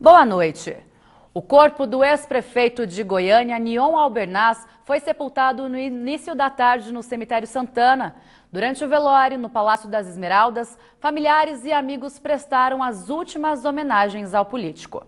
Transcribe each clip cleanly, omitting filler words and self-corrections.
Boa noite. O corpo do ex-prefeito de Goiânia, Nion Albernaz, foi sepultado no início da tarde no cemitério Santana. Durante o velório, no Palácio das Esmeraldas, familiares e amigos prestaram as últimas homenagens ao político.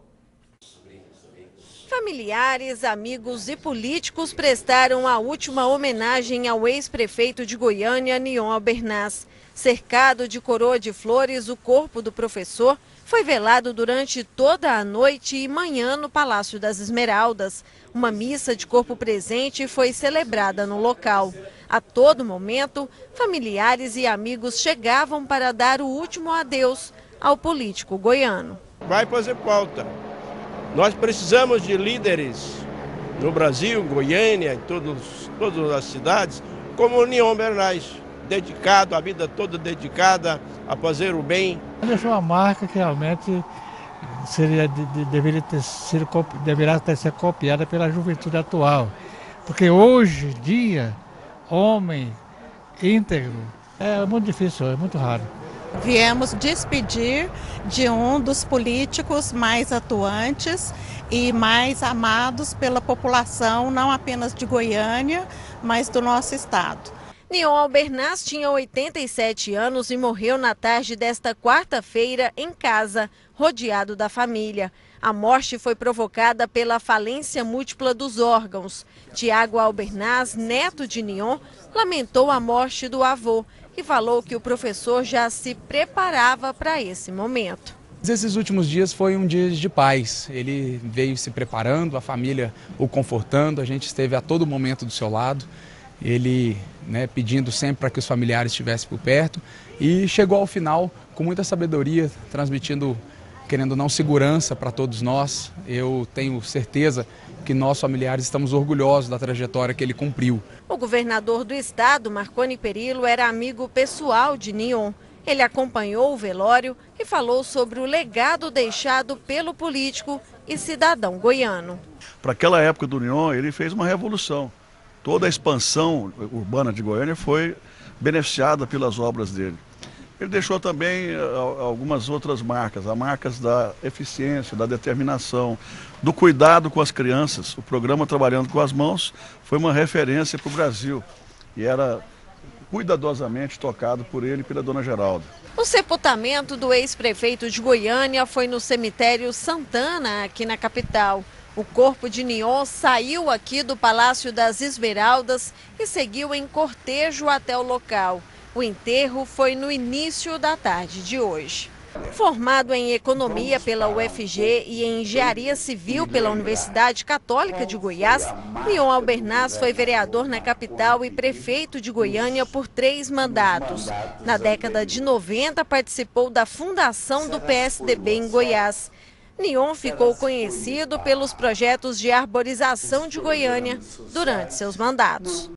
Familiares, amigos e políticos prestaram a última homenagem ao ex-prefeito de Goiânia, Nion Albernaz. Cercado de coroa de flores, o corpo do professor foi velado durante toda a noite e manhã no Palácio das Esmeraldas. Uma missa de corpo presente foi celebrada no local. A todo momento, familiares e amigos chegavam para dar o último adeus ao político goiano. Vai fazer falta. Nós precisamos de líderes no Brasil, Goiânia, em todas as cidades, como o Nion Albernaz, dedicado, a vida toda dedicada a fazer o bem. Deixou uma marca que realmente deveria ter sido copiada pela juventude atual. Porque hoje em dia, homem íntegro é muito difícil, é muito raro. Viemos despedir de um dos políticos mais atuantes e mais amados pela população, não apenas de Goiânia, mas do nosso estado. Nion Albernaz tinha 87 anos e morreu na tarde desta quarta-feira em casa, rodeado da família. A morte foi provocada pela falência múltipla dos órgãos. Tiago Albernaz, neto de Nion, lamentou a morte do avô e falou que o professor já se preparava para esse momento. Esses últimos dias foi um dia de paz. Ele veio se preparando, a família o confortando, a gente esteve a todo momento do seu lado. Ele pedindo sempre para que os familiares estivessem por perto e chegou ao final com muita sabedoria, transmitindo, querendo ou não, segurança para todos nós. Eu tenho certeza que nós, familiares, estamos orgulhosos da trajetória que ele cumpriu. O governador do estado, Marconi Perillo, era amigo pessoal de Nion. Ele acompanhou o velório e falou sobre o legado deixado pelo político e cidadão goiano. Para aquela época do Nion, ele fez uma revolução. Toda a expansão urbana de Goiânia foi beneficiada pelas obras dele. Ele deixou também algumas outras marcas, as marcas da eficiência, da determinação, do cuidado com as crianças. O programa Trabalhando com as Mãos foi uma referência para o Brasil e era cuidadosamente tocado por ele e pela dona Geralda. O sepultamento do ex-prefeito de Goiânia foi no cemitério Santana, aqui na capital. O corpo de Nion saiu aqui do Palácio das Esmeraldas e seguiu em cortejo até o local. O enterro foi no início da tarde de hoje. Formado em Economia pela UFG e em Engenharia Civil pela Universidade Católica de Goiás, Nion Albernaz foi vereador na capital e prefeito de Goiânia por 3 mandatos. Na década de 90, participou da fundação do PSDB em Goiás. Nion ficou conhecido pelos projetos de arborização de Goiânia durante seus mandatos.